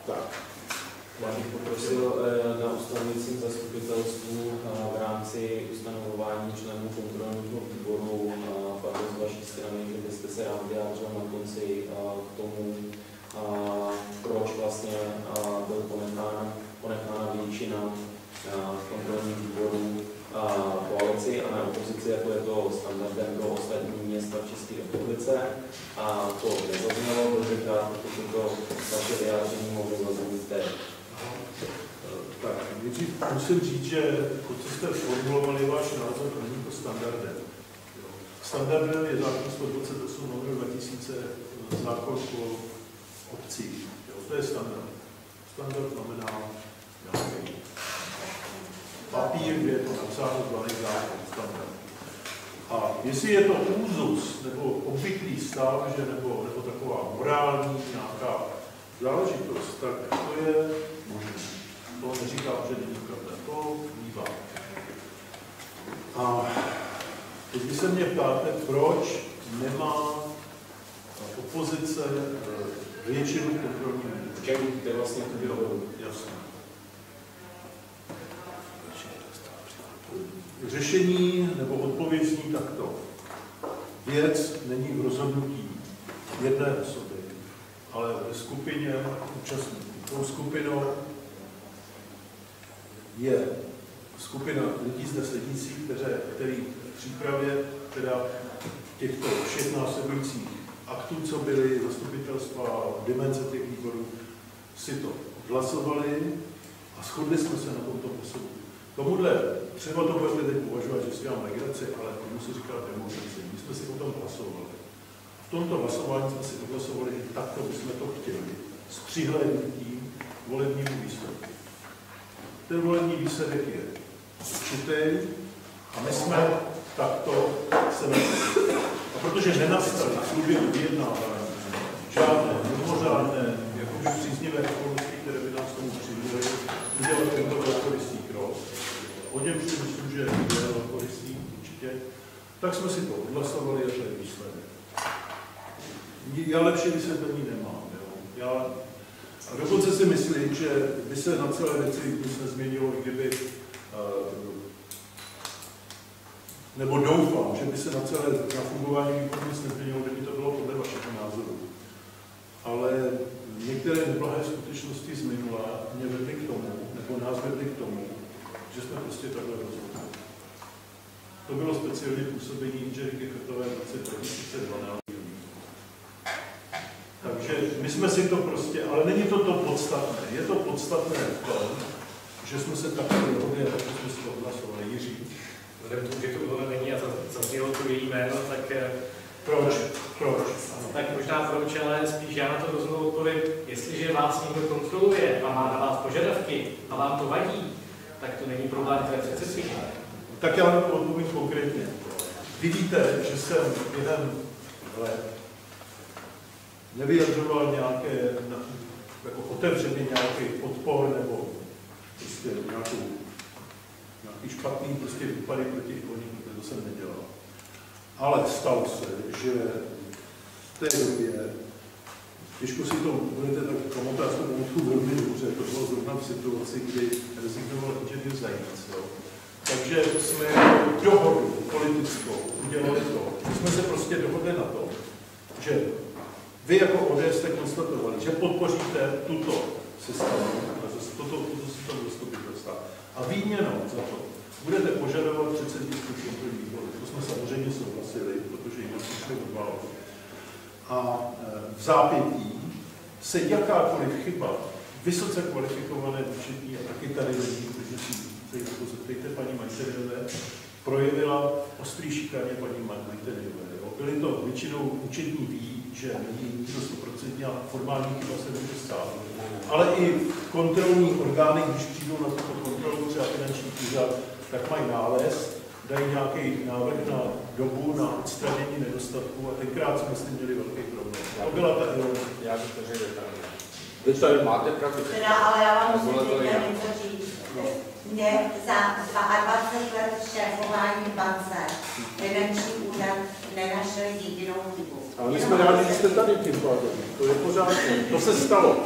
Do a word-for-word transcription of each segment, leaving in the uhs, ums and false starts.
Tak. Já bych poprosil na ustavujícím zastupitelstvu v rámci ustanovování členů kontrolního výboru padlo z vaší strany, že byste se rád vyjádřil na konci k tomu, proč vlastně byl ponechána, ponechána většina v kontrolním výboru koalici a na opozici, jako je to standardem pro ostatní města v České republice. A to nezaznělo, protože pokud to vaše vyjádření mohlo zaznít teď. Tak, nejdřív musím říct, že to, co jste formulovali, váš názor, není to standardem. Standardem je zákon sto dvacet osm lomeno dva tisíce, zákon o obcích. Jo, to je standard. Standard znamená nějaký papír, kde je to napsáno zvaný zákon, standard. A jestli je to úzus, nebo obvyklý stav, že nebo, nebo taková morální nějaká záležitost, tak to je možné. To neříkám, že není pravda. To bývá. A teď vy se mě ptáte, proč nemá opozice většinu kontrolní výboru. Čemu to je vlastně to bylo? Jasně. Řešení nebo odpověď zní takto. Věc není v rozhodnutí jedné osoby, ale ve skupině účastníků. Tou skupinou je skupina lidí zde sedících, které, který v přípravě teda těchto všech následujících aktů, co byly zastupitelstva, dimenze těch výborů, si to hlasovali a shodli jsme se na tomto postupu. Tomuhle, třeba to budete teď považovat, že si dělám legraci, ale tomu se říká demokracie. My jsme si o tom hlasovali. V tomto hlasování jsme si odhlasovali, že takto bychom to chtěli, s přihlédnutím k volebnímu výsledku. Ten volební výsledek je určitý a my jsme takto se nastali. A protože nenastaly v průběhu vyjednávání žádné mimořádné, jakoby příznivé okolnosti, které by nás tomu přiměly, udělat tento velkorysý krok, o něm si myslím, že je velkorysý určitě, tak jsme si to odhlasovali a to je výsledek. Já lepší vysvětlení nemám. Jo. Já A dokonce si myslím, že by se na celé věci nic nezměnilo, kdyby, nebo doufám, že by se na celé na fungování výboru nic nezměnilo, kdyby to bylo podle vašeho názoru. Ale některé neblahé skutečnosti z minula mě vedly k tomu, nebo nás vedly k tomu, že jsme prostě takhle rozhodli. To bylo speciální působení Ingeriky Krtové v roce dva tisíce dvanáct. Takže my jsme si to prostě, ale není to to podstatné. Je to podstatné v tom, že jsme se takhle dohodli a tak jsme si to odhlasovali. Jiří. Vzhledem k tomu, že to bylo není a zaznělo to její jméno, tak proč? Proč? Tak možná proč, ale spíš já na to rozumím odpověď, jestliže vás někdo kontroluje a má na vás požadavky a vám to vadí, tak to není problém té předsedkyně. Tak já to odpovím konkrétně. Vy víte, že jsem během let nevyjadřoval nějaké, jako otevřeně nějaký odpor nebo prostě nějakou, nějaký špatný prostě výpady proti podnikům, to jsem nedělal. Ale stalo se, že v té době, těžko si to budete tak pamatovat, to bylo velmi dobře, to bylo zrovna v situaci, kdy rezignoval inženýr Zajíc. Takže jsme dohodu politickou udělali to. My jsme se prostě dohodli na to, že vy jako O D S jste konstatovali, že podpoříte tuto systému, toto, toto systému zastupitelstva. A výměnou za to budete požadovat předsednictví kontrolní výboru. To jsme samozřejmě souhlasili, protože jim přišli od války. A v zápětí se jakákoliv chyba vysoce kvalifikované účetní a taky tady lidí, protože si to zeptejte paní Majteriové, projevila ostrý šikaně paní Majteriové. Byly to většinou účetní ví, že není to stoprocentně a formální chyba se může stát. Ale i kontrolní orgány, když přijdou na tuto kontrolu, třeba finanční úřad, tak mají nález, dají nějaký návrh na dobu, na odstranění nedostatků a tenkrát jsme s tím měli velký problém. To byla ta ironie. Já bych to řekl tak. Vy tady máte pravdu. Teda, ale já vám musím říct, něco říct. Mě za dvacet dva let šéfování v bance finanční úřad nenašel jedinou chybu. Ale my jsme rádi, že jste tady tím pádem. To je pořád. To se stalo.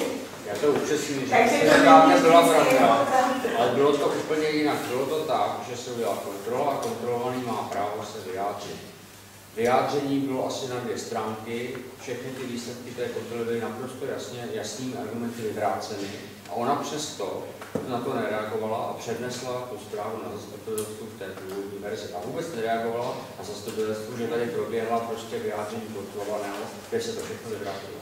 Já to upřesním, že Takže to to není byla vždycky pravda, jako ale bylo to úplně jinak. Bylo to tak, že se udělala kontrola a kontrolovaný má právo se vyjádřit. Vyjádření bylo asi na dvě stránky, všechny ty výsledky té kontroly byly naprosto jasně, jasnými argumenty vyvráceny a ona přesto na to nereagovala a přednesla tu zprávu na zastupitelstvu v té původní verzi a vůbec nereagovala na zastupitelstvu, že tady proběhla prostě vyjádření kontrolovaného, kde se to všechno vyvrátilo.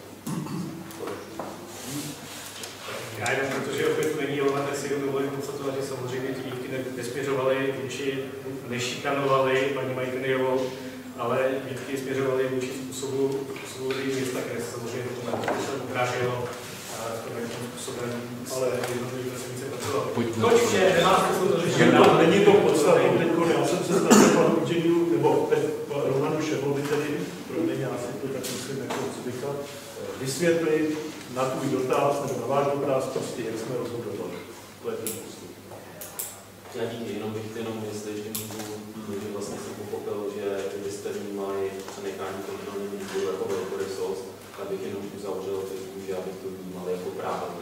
Já jenom, protože opět tu není Jolana, tak si dovolím konstatovat, že samozřejmě ty výtky nesměřovaly vůči, nešikanovali paní Majteniovou, ale výtky směřovaly vůči způsobu, způsobu vedení města, které se samozřejmě dokumentu se ukáželo takovým způsobem, ale jednotlivý pracovníci pracovali. Konečně, nemá smysl to řešit. Není to podstatné, teď já jsem se snažil panu inženýru, nebo Romanu Šebovi tedy, pro mě já si to tak musím jako říkat, vysvětlit na tvůj dotaz, nebo na váš dotaz, prostě jak jsme rozhodovali. To je ten postup. Já díky, jenom bych jenom, jestli ještě můžu, že vlastně jsem pochopil, že kdybyste vnímali přenechání kontrolní výboru jako velkorysost, tak bych jenom uzavřel tím, že já bych to vnímal jako právo